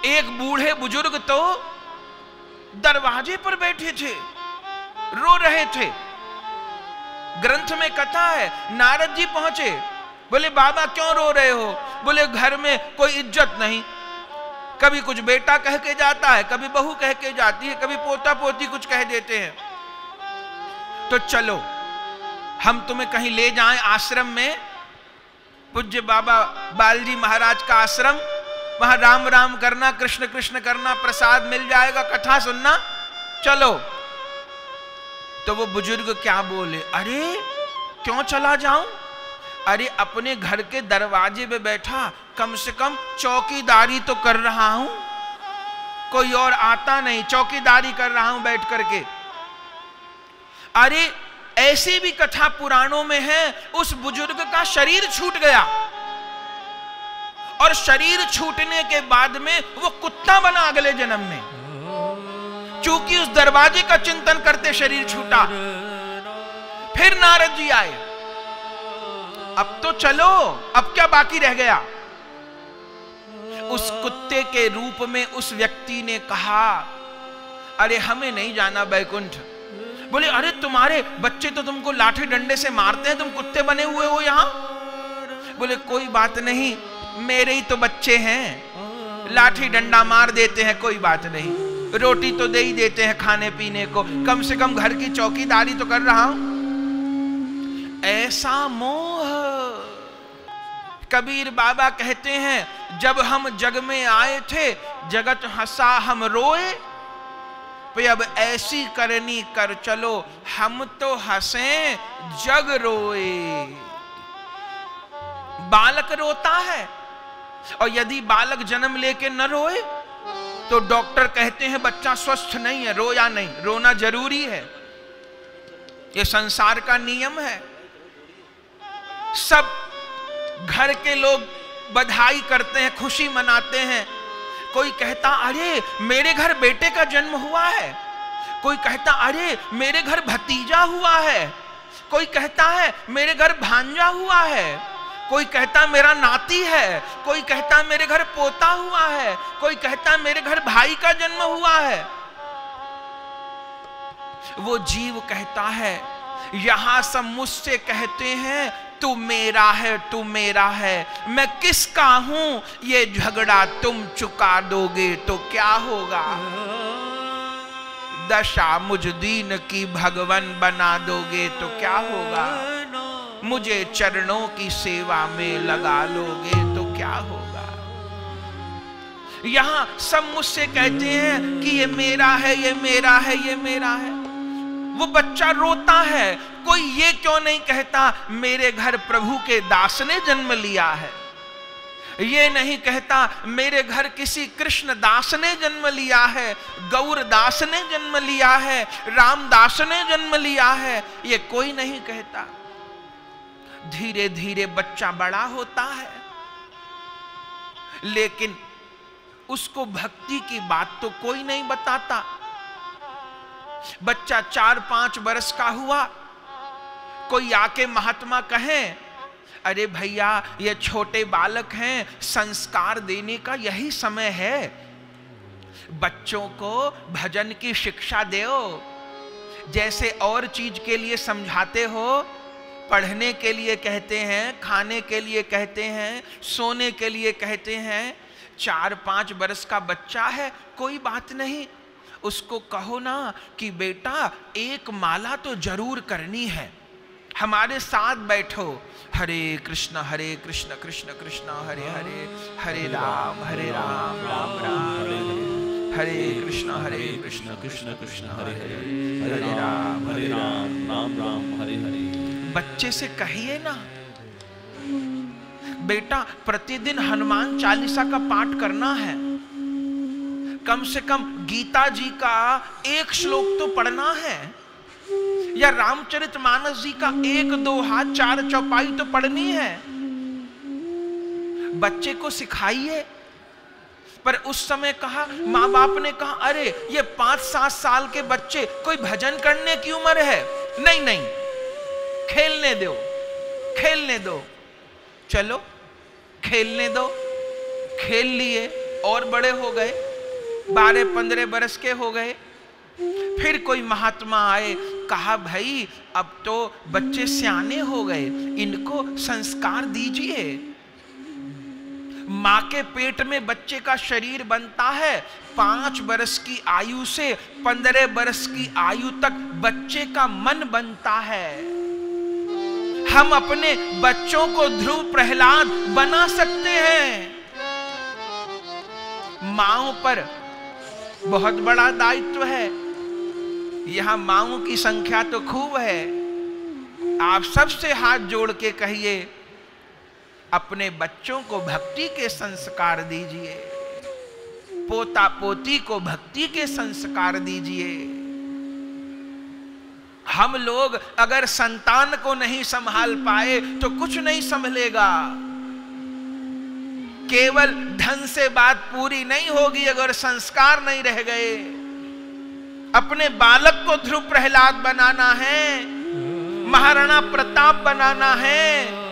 एक बूढ़े बुजुर्ग तो दरवाजे पर बैठे थे, रो रहे थे। ग्रंथ में कथा है, नारद जी पहुंचे, बोले बाबा क्यों रो रहे हो? बोले घर में कोई इज्जत नहीं, कभी कुछ बेटा कह के जाता है, कभी बहू कह के जाती है, कभी पोता पोती कुछ कह देते हैं। तो चलो हम तुम्हें कहीं ले जाएं आश्रम में, पूज्य बाबा बालजी महाराज का आश्रम, वहां राम राम करना, कृष्ण कृष्ण करना, प्रसाद मिल जाएगा, कथा सुनना, चलो। तो वो बुजुर्ग क्या बोले, अरे क्यों चला जाऊं? अरे अपने घर के दरवाजे पे बैठा कम से कम चौकीदारी तो कर रहा हूं, कोई और आता नहीं, चौकीदारी कर रहा हूं बैठ करके। अरे ऐसी भी कथा पुराणों में है, उस बुजुर्ग का शरीर छूट गया और शरीर छूटने के बाद में वो कुत्ता बना अगले जन्म में, क्योंकि उस दरवाजे का चिंतन करते शरीर छूटा। फिर नारद जी आए, अब तो चलो, अब क्या बाकी रह गया? उस कुत्ते के रूप में उस व्यक्ति ने कहा, अरे हमें नहीं जाना बैकुंठ। बोले अरे तुम्हारे बच्चे तो तुमको लाठी डंडे से मारते हैं, तुम कुत्ते बने हुए हो यहां। बोले कोई बात नहीं, मेरे ही तो बच्चे हैं, लाठी डंडा मार देते हैं, कोई बात नहीं, रोटी तो दे ही देते हैं खाने पीने को, कम से कम घर की चौकीदारी तो कर रहा हूं। ऐसा मोह। कबीर बाबा कहते हैं, जब हम जग में आए थे जगत हंसा हम रोए, पे अब ऐसी करनी कर चलो, हम तो हंसे जग रोए। बालक रोता है, और यदि बालक जन्म लेके न रोए तो डॉक्टर कहते हैं बच्चा स्वस्थ नहीं है, रोया नहीं, रोना जरूरी है, यह संसार का नियम है। सब घर के लोग बधाई करते हैं, खुशी मनाते हैं। कोई कहता अरे मेरे घर बेटे का जन्म हुआ है, कोई कहता अरे मेरे घर भतीजा हुआ है, कोई कहता है मेरे घर भांजा हुआ है, कोई कहता मेरा नाती है, कोई कहता मेरे घर पोता हुआ है, कोई कहता मेरे घर भाई का जन्म हुआ है। वो जीव कहता है, यहां सब मुझसे कहते हैं तू मेरा है, तू मेरा है, मैं किसका हूं? ये झगड़ा तुम चुका दोगे तो क्या होगा? दशा मुझ दीन की भगवन बना दोगे तो क्या होगा? मुझे चरणों की सेवा में लगा लोगे तो क्या होगा? यहां सब मुझसे कहते हैं कि ये मेरा है, ये मेरा है, ये मेरा है। वो बच्चा रोता है, कोई ये क्यों नहीं कहता मेरे घर प्रभु के दास ने जन्म लिया है, ये नहीं कहता मेरे घर किसी कृष्ण दास ने जन्म लिया है, गौर दास ने जन्म लिया है, रामदास ने जन्म लिया है, ये कोई नहीं कहता। धीरे धीरे बच्चा बड़ा होता है, लेकिन उसको भक्ति की बात तो कोई नहीं बताता। बच्चा 4-5 वर्ष का हुआ, कोई आके महात्मा कहें, अरे भैया ये छोटे बालक हैं, संस्कार देने का यही समय है, बच्चों को भजन की शिक्षा दो। जैसे और चीज के लिए समझाते हो, पढ़ने के लिए कहते हैं, खाने के लिए कहते हैं, सोने के लिए कहते हैं। 4-5 वर्ष का बच्चा है, कोई बात नहीं, उसको कहो ना कि बेटा एक माला तो जरूर करनी है, हमारे साथ बैठो, हरे कृष्ण कृष्ण कृष्ण हरे हरे, हरे राम राम राम हरे हरे, हरे कृष्ण कृष्ण कृष्ण हरे हरे, हरे राम राम राम हरे हरे। बच्चे से कहिए ना, बेटा प्रतिदिन हनुमान चालीसा का पाठ करना है, कम से कम गीता जी का एक श्लोक तो पढ़ना है, या रामचरितमानस जी का 1-2 हाथ 4 चौपाई तो पढ़नी है। बच्चे को सिखाइए। पर उस समय कहा, माँ बाप ने कहा, अरे ये 5-7 साल के बच्चे, कोई भजन करने की उम्र है, नहीं नहीं, खेलने दो, खेलने दो, चलो खेलने दो। खेल लिए, और बड़े हो गए, 12-15 बरस के हो गए। फिर कोई महात्मा आए, कहा भाई अब तो बच्चे सियाने हो गए, इनको संस्कार दीजिए। मां के पेट में बच्चे का शरीर बनता है, 5 बरस की आयु से 15 बरस की आयु तक बच्चे का मन बनता है। हम अपने बच्चों को ध्रुव प्रहलाद बना सकते हैं। माओं पर बहुत बड़ा दायित्व है। यहां माओं की संख्या तो खूब है। आप सबसे हाथ जोड़ के कहिए, अपने बच्चों को भक्ति के संस्कार दीजिए, पोता पोती को भक्ति के संस्कार दीजिए। हम लोग अगर संतान को नहीं संभाल पाए तो कुछ नहीं संभलेगा। केवल धन से बात पूरी नहीं होगी अगर संस्कार नहीं रह गए। अपने बालक को ध्रुव प्रहलाद बनाना है, महाराणा प्रताप बनाना है।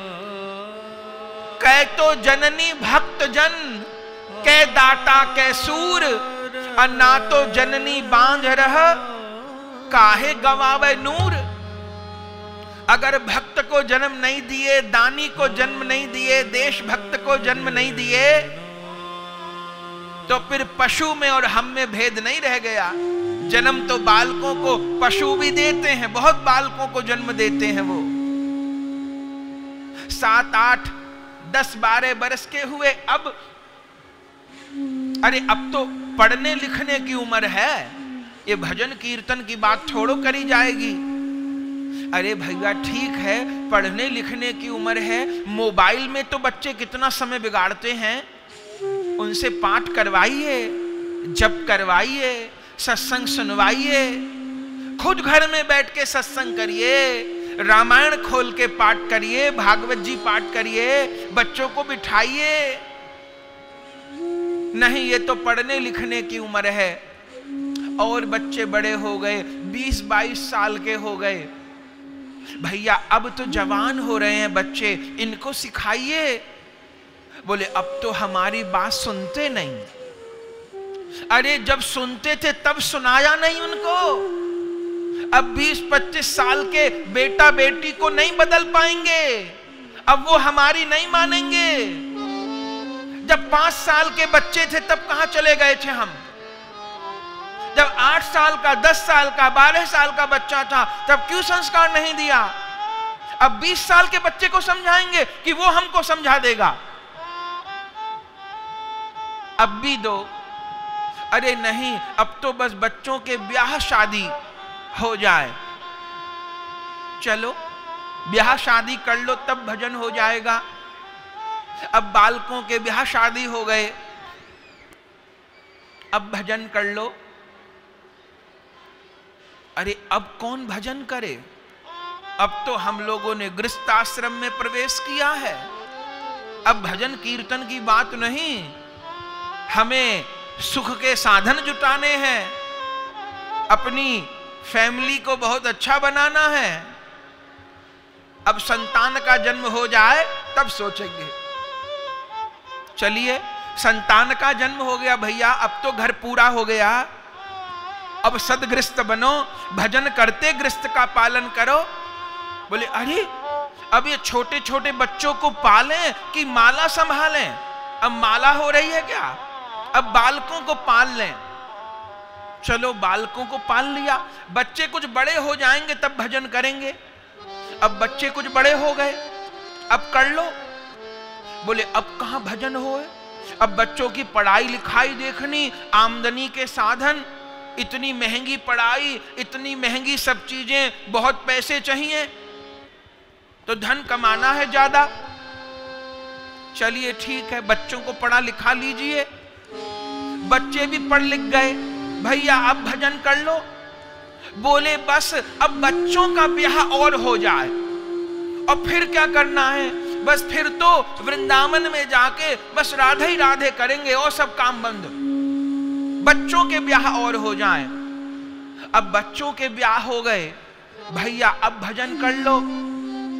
कै तो जननी भक्त जन, कै दाता कै सूर, अन्ना तो जननी बांझ रह, काहे गवावे नूर। अगर भक्त को जन्म नहीं दिए, दानी को जन्म नहीं दिए, देशभक्त को जन्म नहीं दिए, तो फिर पशु में और हम में भेद नहीं रह गया। जन्म तो बालकों को पशु भी देते हैं, बहुत बालकों को जन्म देते हैं। वो 7, 8, 10, 12 बरस के हुए, अब अरे अब तो पढ़ने लिखने की उम्र है, ये भजन कीर्तन की बात थोड़ो करी जाएगी। अरे भैया ठीक है, पढ़ने लिखने की उम्र है, मोबाइल में तो बच्चे कितना समय बिगाड़ते हैं, उनसे पाठ करवाइए, जप करवाइए, सत्संग सुनवाइए, खुद घर में बैठ के सत्संग करिए, रामायण खोल के पाठ करिए, भागवत जी पाठ करिए, बच्चों को बिठाइए। नहीं, ये तो पढ़ने लिखने की उम्र है। और बच्चे बड़े हो गए, 20-22 साल के हो गए, भैया अब तो जवान हो रहे हैं बच्चे, इनको सिखाइए। बोले अब तो हमारी बात सुनते नहीं। अरे जब सुनते थे तब सुनाया नहीं उनको। अब 20-25 साल के बेटा बेटी को नहीं बदल पाएंगे, अब वो हमारी नहीं मानेंगे। जब 5 साल के बच्चे थे तब कहां चले गए थे हम? जब 8 साल का, 10 साल का, 12 साल का बच्चा था तब क्यों संस्कार नहीं दिया? अब 20 साल के बच्चे को समझाएंगे कि वो हमको समझा देगा। अब भी दो। अरे नहीं, अब तो बस बच्चों के ब्याह शादी हो जाए, चलो ब्याह शादी कर लो तब भजन हो जाएगा। अब बालकों के ब्याह शादी हो गए, अब भजन कर लो। अरे अब कौन भजन करे? अब तो हम लोगों ने गृहस्थाश्रम में प्रवेश किया है, अब भजन कीर्तन की बात नहीं, हमें सुख के साधन जुटाने हैं, अपनी फैमिली को बहुत अच्छा बनाना है। अब संतान का जन्म हो जाए तब सोचेंगे। चलिए, संतान का जन्म हो गया भैया, अब तो घर पूरा हो गया, अब सदगृहस्थ बनो, भजन करते गृहस्थ का पालन करो। बोले अरे अब ये छोटे छोटे बच्चों को पालें कि माला संभालें? अब माला हो रही है क्या? अब बालकों को पाल लें। चलो बालकों को पाल लिया, बच्चे कुछ बड़े हो जाएंगे तब भजन करेंगे। अब बच्चे कुछ बड़े हो गए, अब कर लो। बोले अब कहां भजन होए? अब बच्चों की पढ़ाई लिखाई देखनी, आमदनी के साधन, इतनी महंगी पढ़ाई, इतनी महंगी सब चीजें, बहुत पैसे चाहिए, तो धन कमाना है ज्यादा। चलिए ठीक है, बच्चों को पढ़ा लिखा लीजिए। बच्चे भी पढ़ लिख गए, भैया अब भजन कर लो। बोले बस अब बच्चों का ब्याह और हो जाए, और फिर क्या करना है? बस फिर तो वृंदावन में जाके बस राधे ही राधे करेंगे और सब काम बंद। बच्चों के ब्याह और हो जाए। अब बच्चों के ब्याह हो गए, भैया अब भजन कर लो।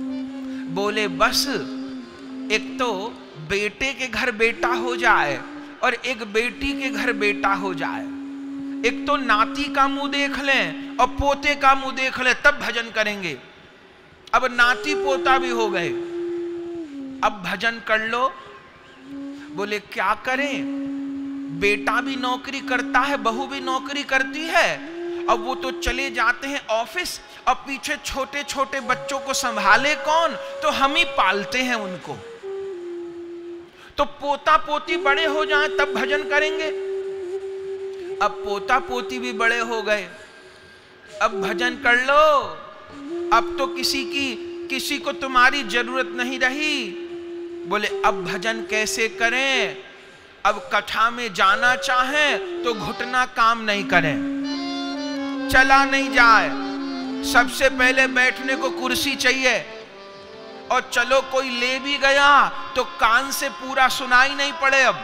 बोले बस एक तो बेटे के घर बेटा हो जाए और एक बेटी के घर बेटा हो जाए, एक तो नाती का मुंह देख लें और पोते का मुंह देख लें, तब भजन करेंगे। अब नाती पोता भी हो गए, अब भजन कर लो। बोले क्या करें, बेटा भी नौकरी करता है, बहू भी नौकरी करती है, अब वो तो चले जाते हैं ऑफिस, अब पीछे छोटे छोटे बच्चों को संभाले कौन, तो हम ही पालते हैं उनको। तो पोता पोती बड़े हो जाएं तब भजन करेंगे। अब पोता पोती भी बड़े हो गए, अब भजन कर लो, अब तो किसी को तुम्हारी जरूरत नहीं रही। बोले अब भजन कैसे करें, अब कथा में जाना चाहें तो घुटना काम नहीं करें, चला नहीं जाए, सबसे पहले बैठने को कुर्सी चाहिए, और चलो कोई ले भी गया तो कान से पूरा सुनाई नहीं पड़े। अब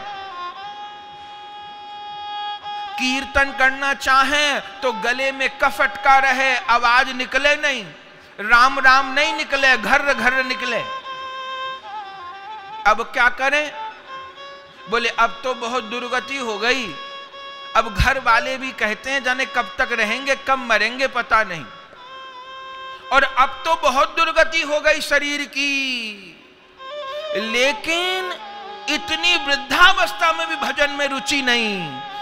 कीर्तन करना चाहें तो गले में कफ अटका रहे, आवाज निकले नहीं, राम राम नहीं निकले, घर घर निकले। अब क्या करें? बोले अब तो बहुत दुर्गति हो गई, अब घर वाले भी कहते हैं जाने कब तक रहेंगे, कब मरेंगे पता नहीं, और अब तो बहुत दुर्गति हो गई शरीर की। लेकिन इतनी वृद्धावस्था में भी भजन में रुचि नहीं,